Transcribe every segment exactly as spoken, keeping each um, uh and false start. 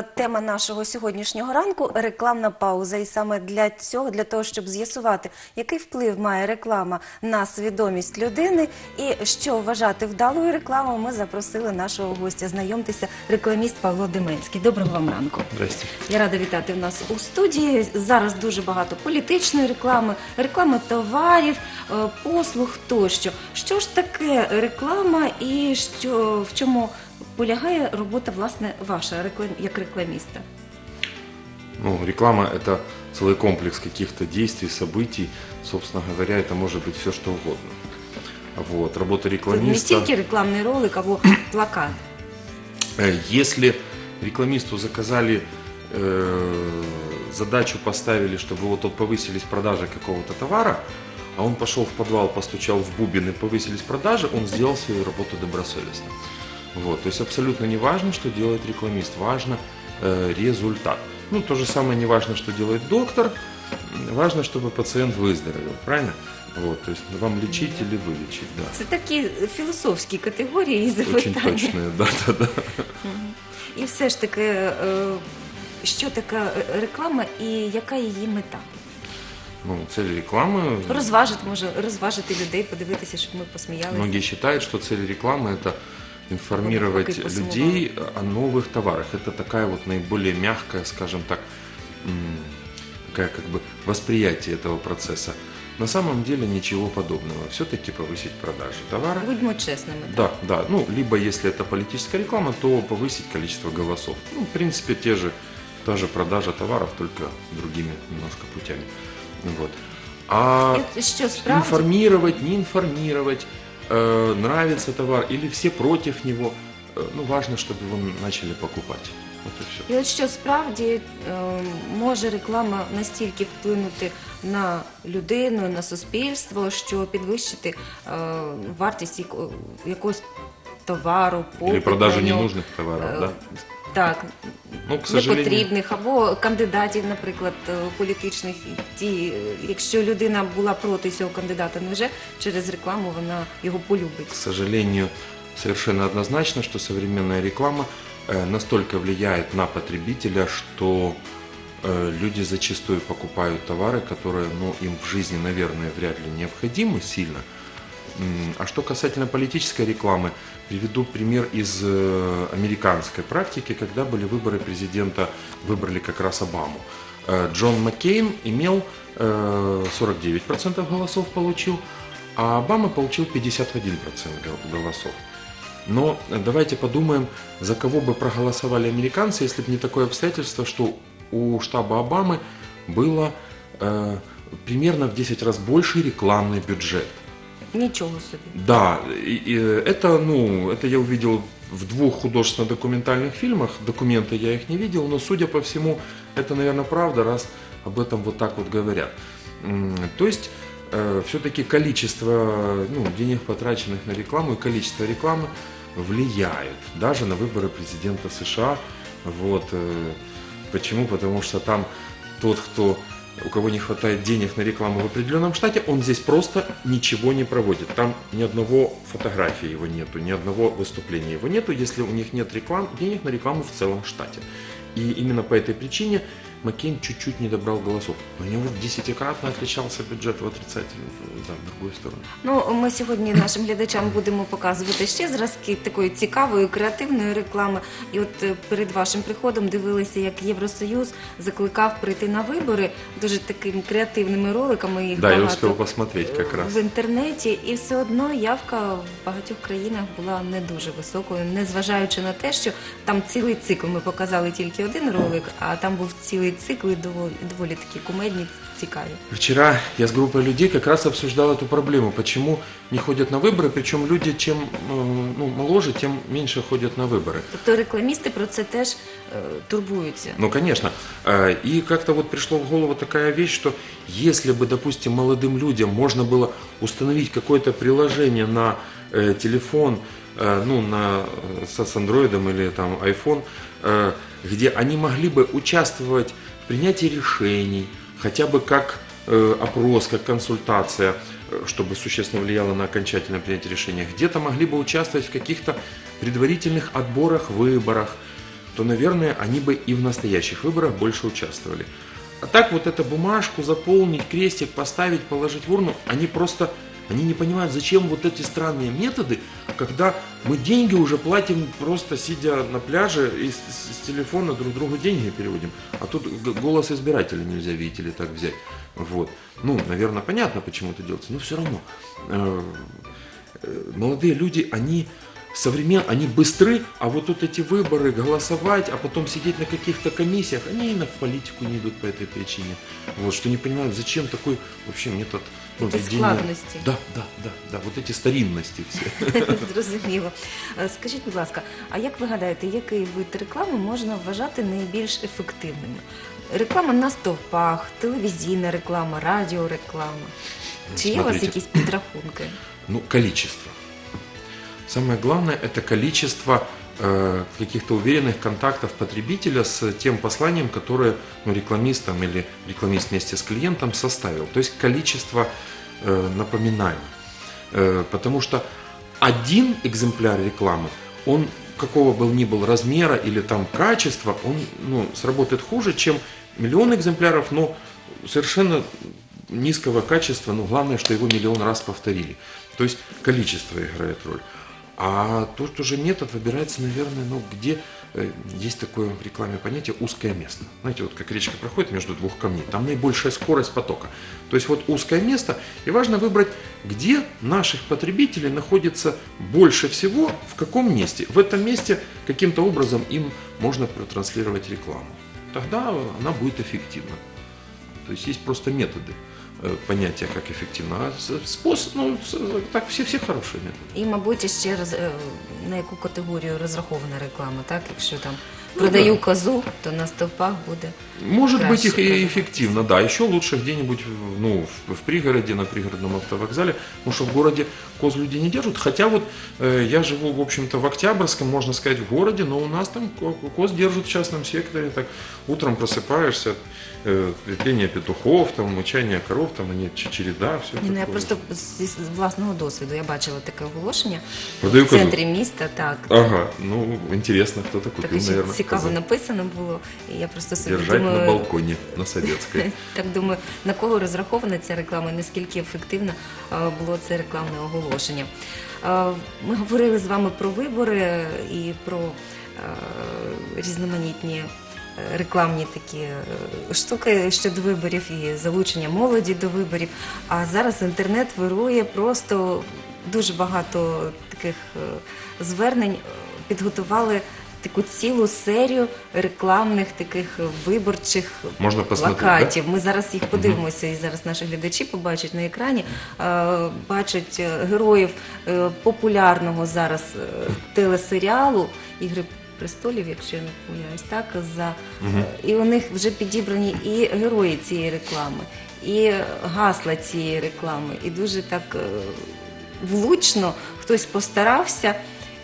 е, тема нашого сьогоднішнього ранку – рекламна пауза. І саме для цього, для того, щоб з'ясувати, який вплив має реклама на свідомість людини і що вважати вдалою рекламою, ми запросили нашого гостя. Знайомтеся, рекламіст Павло Деменський. Доброго вам ранку. Здрасте. Я рада вітати в нас у студії. Зараз дуже багато політичної реклами, реклами товарів, е, послуг тощо. Що ж таке реклама і що, в чому полягає робота, власне, ваша реклам... як рекламіста? Ну, реклама – это целый комплекс каких-то действий, событий. Собственно говоря, это может быть все, что угодно. Вот. Работа Це не рекламиста… тільки рекламний ролик або плакат. Если рекламисту заказали, э, задачу поставили, чтобы вот тут повысились продажи какого-то товара, а он пошел в подвал, постучал в бубен и повысились продажи, он сделал свою работу добросовестно. Вот. То есть абсолютно не важно, что делает рекламист, важно э, результат. Ну, то же самое не важно, что делает доктор, важно, чтобы пациент выздоровел, правильно? Вот, то есть вам лечить или вылечить, да. Це такі філософські категорії і Очень запитання. точные, да, да, да. І все ж таки, е, що така реклама і яка її мета? Ну, цель рекламы… Розважити, може, розважити людей, подивитися, щоб ми посміялися. Многие считают, что цель рекламы – это информировать Вот как и людей о новых товарах. Это такая вот наиболее мягкая, скажем так, м, такая как бы восприятие этого процесса. На самом деле ничего подобного. Все-таки повысить продажи товара. Будьмо чесними. Да, да. Ну, либо если это политическая реклама, то повысить количество голосов. Ну, в принципе, те же, та же продажа товаров, только другими немножко путями. Вот. А І що справді? информировать, не информировать, э, нравится товар или все против него, э, ну, важно, чтобы его начали покупать. Вот и все. І от що справді е, може реклама настільки вплинути на людину, на суспільство, що підвищити е, вартість яко- якогось товару, Или попит продажу на нього, ненужных товаров, е, да? Так, Ну, к сожалению, непотрібних, або кандидатів, наприклад, е, політичних. Ті, е, якщо людина була проти цього кандидата, невже через рекламу вона його полюбить? к сожалению, совершенно однозначно, что современная реклама э, настолько влияет на потребителя, что э, люди зачастую покупают товары, которые, ну, им в жизни, наверное, вряд ли необходимы сильно. М, А что касательно политической рекламы, приведу пример из э, американской практики, когда были выборы президента, выбрали как раз Обаму. Э, Джон Маккейн имел э, сорок девять процентов голосов получил, а Обама получил пятьдесят один процент гол- голосов. Но э, давайте подумаем, за кого бы проголосовали американцы, если бы не такое обстоятельство, что у штаба Обамы было э, примерно в десять раз больше рекламный бюджет. Нічого собі. Да, и, и это, ну, это я увидел в двух художественно-документальных фильмах. Документы я их не видел, но, судя по всему, это, наверное, правда, раз об этом вот так вот говорят. М, То есть, э, все-таки количество, ну, денег, потраченных на рекламу, и количество рекламы влияет даже на выборы президента США. Вот, э, почему? Потому что там тот, кто, у кого не хватает денег на рекламу в определенном штате, он здесь просто ничего не проводит. Там ни одного фотографии его нету, ни одного выступления его нету, если у них нет реклам, денег на рекламу в целом штате. И именно по этой причине Маккейн чуть-чуть не добрал голосов. У него десятикратно отличался бюджет в отрицательную, да, в другую сторону. Ну, ми сьогодні нашим глядачам будемо показувати ще зразки такої цікавої, креативної реклами. І от е, перед вашим приходом дивилися, як Євросоюз закликав прийти на вибори дуже такими креативними роликами. Їх Да, я багато успел посмотреть как раз. в інтернеті. І все одно явка в багатьох країнах була не дуже високою, незважаючи на те, що там цілий цикл. Ми показали тільки один ролик, а там був цілий цикл і доволі, доволі такі кумедні, цікаві. Вчера я с группой людей как раз обсуждал эту проблему, почему не ходят на выборы, причем люди, чем э, ну, моложе, тем меньше ходят на выборы. Тобто рекламісти про це теж е, турбуються. Ну, конечно. Э, И как-то вот пришло в голову такая вещь, что если бы, допустим, молодым людям можно было установить какое-то приложение на э, телефон, э, ну, на, э, с с андроидом или там iPhone, э, где они могли бы участвовать в принятии решений, хотя бы как э, опрос, как консультация, э, чтобы существенно влияло на окончательное принятие решения, где-то могли бы участвовать в каких-то предварительных отборах, выборах, то, наверное, они бы и в настоящих выборах больше участвовали. А так вот эту бумажку заполнить, крестик поставить, положить в урну, они просто, они не понимают, зачем вот эти странные методы, когда мы деньги уже платим, просто сидя на пляже и с, с телефона друг другу деньги переводим. А тут голос избирателя нельзя, видите ли, так взять. Вот. Ну, наверное, понятно, почему это делается, но все равно. Э, э, молодые люди, они современные, они быстры, а вот тут эти выборы, голосовать, а потом сидеть на каких-то комиссиях, они и в политику не идут по этой причине. Вот, что не понимают, зачем такой вообще метод ну, Эти ведения. складності. Да, да, да, да, вот эти старинности все. Зрозуміло. Е, Скажіть, будь ласка, а як ви гадаєте, який вид реклами можна вважати найбільш ефективним? Реклама на стовпах, телевізійна реклама, радіореклама. Чи є у вас Смотрите. якісь підрахунки? Ну, количество. Самое главное – это количество э, каких-то уверенных контактов потребителя с тем посланием, которое ну, рекламист там, или рекламист вместе с клиентом составил. То есть количество э, напоминаний. Э, потому что один экземпляр рекламы, он какого бы ни был размера или там качества, он ну, сработает хуже, чем миллион экземпляров, но совершенно низкого качества, но главное, что его миллион раз повторили. То есть количество играет роль. А тут уже метод выбирается, наверное, ну, где э, есть такое в рекламе понятие узкое место. Знаете, вот как речка проходит между двух камней, там наибольшая скорость потока. То есть вот узкое место, и важно выбрать, где наших потребителей находится больше всего, в каком месте. В этом месте каким-то образом им можно протранслировать рекламу. Тогда она будет эффективна. То есть есть просто методы понятия, как эффективно. А способ, ну, так все, все хорошие методы. І, мабуть, ще роз... е, на яку категорію розрахована реклама, так? Якщо там продаю козу, то на стовпах буде. Может быть, Краще их и продавать. эффективно, да. Еще лучше где-нибудь ну, в, в пригороде, на пригородном автовокзале, потому что в городе коз люди не держат. Хотя вот э, я живу, в общем-то, в Октябрьском, можно сказать, в городе, но у нас там ко- коз держат в частном секторе. Так утром просыпаешься, э, пение петухов, там, мычание коров, там они ч- череда, все Ні, ну я просто з, з власного досвіду я бачила таке оголошення Продаю в козу. центрі міста, так. Ага, ну, интересно, кто-то Так купил, ще наверное, цікаво козу. написано було, і я просто собі Держать думаю, на балконе, на Советской. так думаю, на кого розрахована ця реклама, і наскільки ефективно е, було це рекламне оголошення. Е, Ми говорили з вами про вибори і про е, різноманітні е, рекламні такі е, штуки щодо виборів і залучення молоді до виборів. А зараз інтернет вирує просто дуже багато таких е, звернень. Підготували таку цілу серію рекламних таких виборчих Можна посмотрети, плакатів. Ми зараз їх подивимося, і зараз наші глядачі побачать на екрані. Е, Бачать е, героїв е, популярного зараз е, телесеріалу «Ігри престолів», якщо я не помиляюсь, так, за, е, і у них вже підібрані і герої цієї реклами, і гасла цієї реклами, і дуже так е, влучно хтось постарався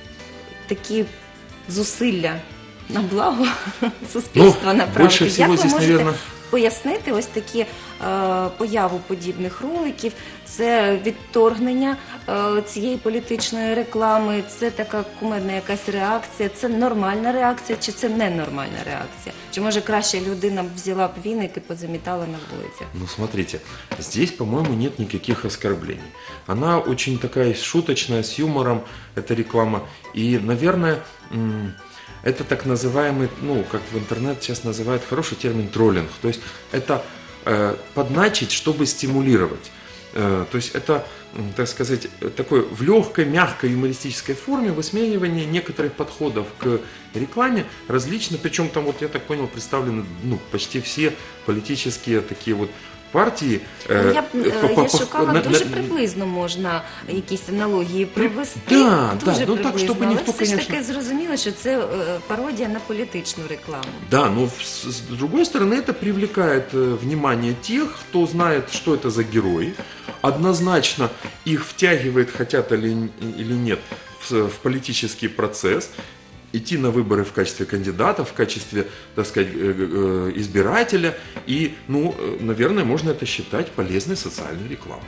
такі зусилля на благо суспільства Ну, направити. больше Як всего ви здесь, можете наверное, пояснити ось такі е, появу подібних роликів? Це відторгнення е, цієї політичної реклами, це така кумедна якась реакція, це нормальна реакція чи це ненормальна реакція? Чи може краще людина б взяла б віник і позамітала на вулицях? Ну, смотрите, здесь, по-моему, нет никаких оскорблений. Она очень такая шуточная, с юмором, эта реклама. И, наверное, м, это так называемый, ну, как в интернет сейчас называют, хороший термин троллинг. То есть это э, подначить, чтобы стимулировать. Э, то есть это, м, так сказать, такое в легкой, мягкой, юмористической форме высмеивание некоторых подходов к рекламе различно. Причем там, вот я так понял, представлены ну, почти все политические такие вот партії. Ну, я б е, е, по- я по- шукала на- дуже на- приблизно можна якісь аналогії привести. Да, дуже да, ну так, приблизно, щоб ніхто, але все ж конечно- таки зрозуміло, що це е, пародія на політичну рекламу. Да, но в- с с другой стороны это привлекает э, внимание тех, кто знает, что это за герои, однозначно их втягивает, хотят или, н- или нет, в, в политический процесс, идти на выборы в качестве кандидата, в качестве, так сказать, э, э, избирателя. И, ну, э, наверное, можно это считать полезной социальной рекламой.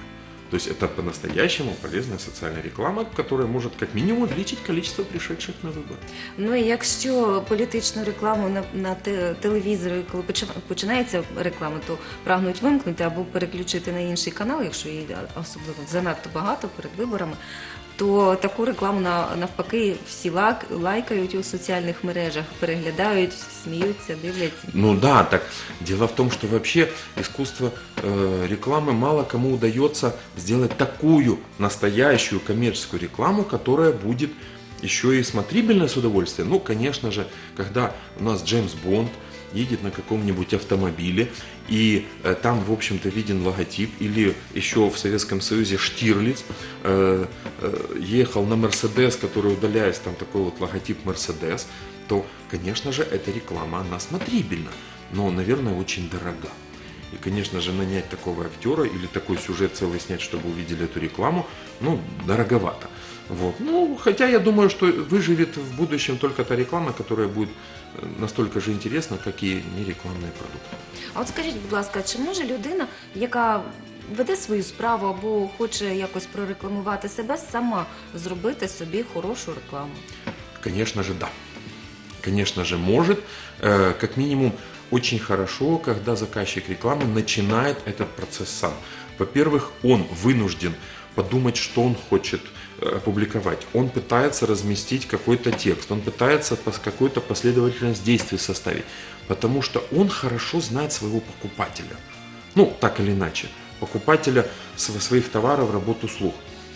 То есть это по-настоящему полезная социальная реклама, которая может как минимум увеличить количество пришедших на выборы. Ну і якщо політичну рекламу на, на те- телевізорі, коли почи- починається реклама, то прагнуть вимкнути або переключити на інший канал, якщо її особливо занадто багато перед виборами, то таку рекламу на- навпаки всі лак- лайкають у соціальних мережах, переглядають, сміються, дивляться. Ну да, так дело в том, что вообще искусство э, рекламы мало кому удается сделать такую настоящую коммерческую рекламу, которая будет еще и смотрибельная с удовольствием. Ну, конечно же, когда у нас Джеймс Бонд едет на каком-нибудь автомобиле, и э, там, в общем-то, виден логотип, или еще в Советском Союзе Штирлиц э, э, ехал на Мерседес, который, удаляясь, там такой вот логотип Мерседес, то, конечно же, эта реклама, она смотрибельна, но, наверное, очень дорога. И, конечно же, нанять такого актера или такой сюжет целый снять, чтобы увидели эту рекламу, ну, дороговато. Вот. Ну, хотя я думаю, что выживет в будущем только та реклама, которая будет настолько же интересна, как и нерекламные продукты. А от скажіть, будь ласка, чи може людина, яка веде свою справу або хоче якось прорекламувати себе, сама зробити собі хорошу рекламу? Конечно же, да. Конечно же, может. Э, Как минимум, очень хорошо, когда заказчик рекламы начинает этот процесс сам. Во-первых, он вынужден подумать, что он хочет э, опубликовать. Он пытается разместить какой-то текст, он пытается пос- какую-то последовательность действий составить, потому что он хорошо знает своего покупателя. Ну, так или иначе, покупателя св- своих товаров, работ, услуг.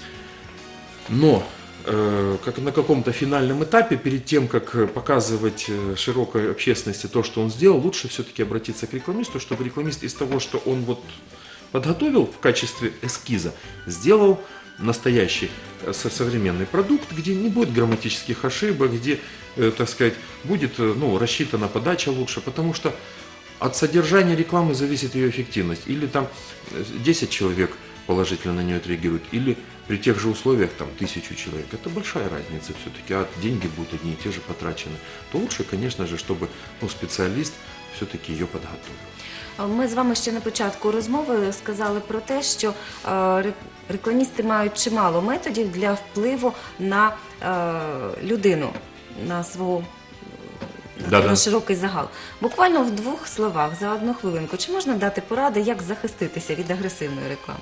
Но э, как на каком-то финальном этапе, перед тем, как э, показывать э, широкой общественности то, что он сделал, лучше все-таки обратиться к рекламисту, чтобы рекламист из того, что он вот подготовил в качестве эскиза, сделал настоящий э, со- современный продукт, где не будет грамматических ошибок, где, э, так сказать, будет э, ну, рассчитана подача лучше, потому что от содержания рекламы зависит ее эффективность. Или там э, десять человек положительно на нее отреагируют, или при тех же условиях там тысячу человек. Это большая разница все-таки, а деньги будут одни и те же потрачены. То лучше, конечно же, чтобы ну, специалист все-таки ее подготовил. Ми з вами ще на початку розмови сказали про те, що е, ре- рекламісти мають чимало методів для впливу на е, людину, на свого на, Да-да. на широкий загал. Буквально в двох словах за одну хвилинку. Чи можна дати поради, як захиститися від агресивної реклами?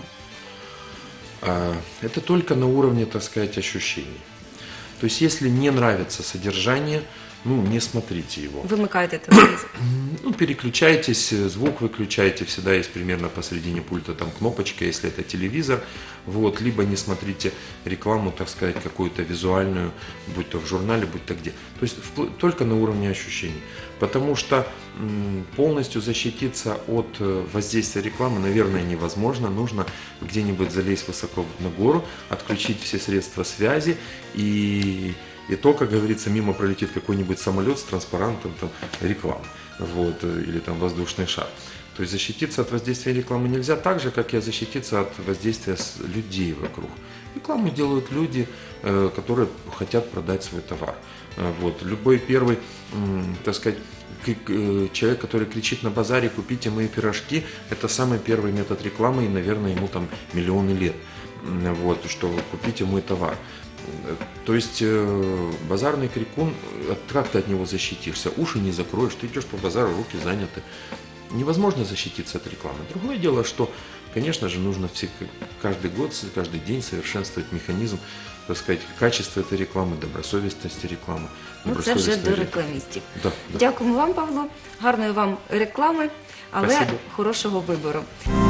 А, Это только на уровне, так сказать, ощущений. То есть, если не нравится содержание, ну, не смотрите его. Вимикайте телевізор. Ну, переключайтесь, звук выключайте, всегда есть примерно посередине пульта там кнопочка, если это телевизор, вот, либо не смотрите рекламу, так сказать, какую-то визуальную, будь то в журнале, будь то где. То есть впл- только на уровне ощущений, потому что м, полностью защититься от э, воздействия рекламы, наверное, невозможно, нужно где-нибудь залезть высоко на гору, отключить все средства связи и... И то, как говорится, мимо пролетит какой-нибудь самолет с транспарантом там, рекламы, вот, э, или там воздушный шар. То есть защититься от воздействия рекламы нельзя так же, как и защититься от воздействия с- людей вокруг. Рекламу делают люди, э, которые хотят продать свой товар. Э, Вот. Любой первый, м, так сказать, к- к- э, человек, который кричит на базаре «купите мои пирожки», это самый первый метод рекламы, и, наверное, ему там миллионы лет. М, Вот, что «купите мой товар». Э, То есть э, базарный крикун, э, как ты от него защитишься? Уши не закроешь, ты идешь по базару, руки заняты. Невозможно защититься от рекламы. Другое дело, что, конечно же, нужно все, каждый год, каждый день совершенствовать механизм, так сказать, качества этой рекламы, добросовестности рекламы. Ну, це вже добросовестной до рекламы. рекламістів. Да, да. Дякуємо вам, Павло. Гарної вам реклами, але Спасибо. хорошого вибору.